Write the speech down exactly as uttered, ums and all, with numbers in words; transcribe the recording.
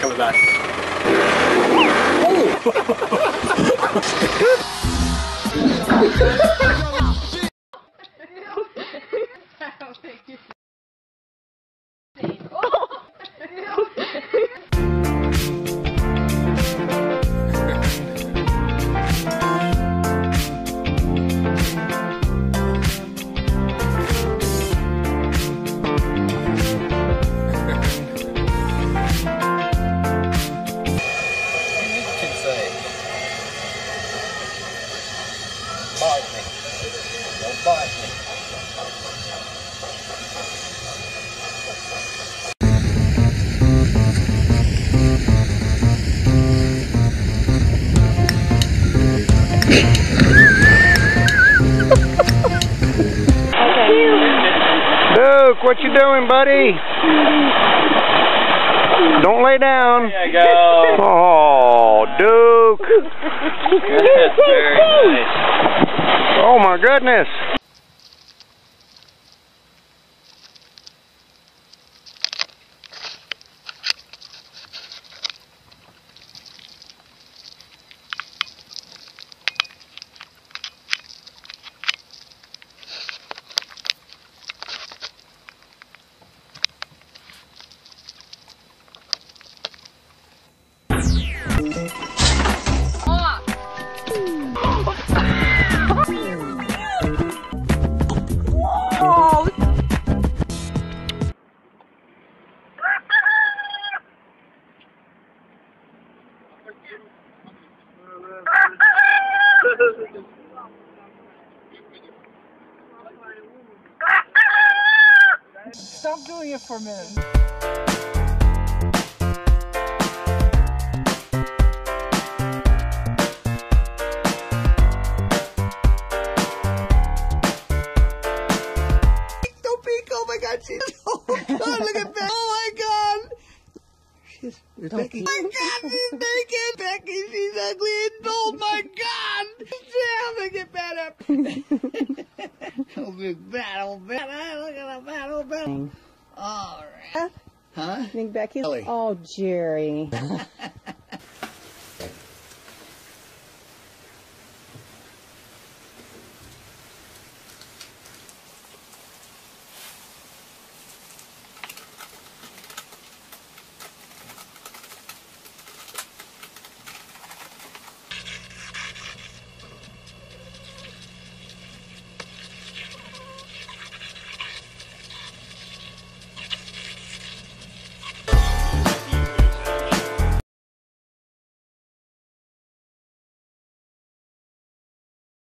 coming back. Bite me. Don't bite me. Duke, what you doing, buddy? Don't lay down. There you go. Oh, Duke. That's very nice. Oh my goodness. Stop doing it for a minute. Don't peek! Oh my God, she's oh God, look at that! Oh my God, she's Becky. Oh my God, she's naked. Becky, she's ugly and old. My God, damn! I get bad up. Oh big bad old bad. Look at that bad old bad. All right. Huh? Think Becky's? Ellie. Oh, Jerry.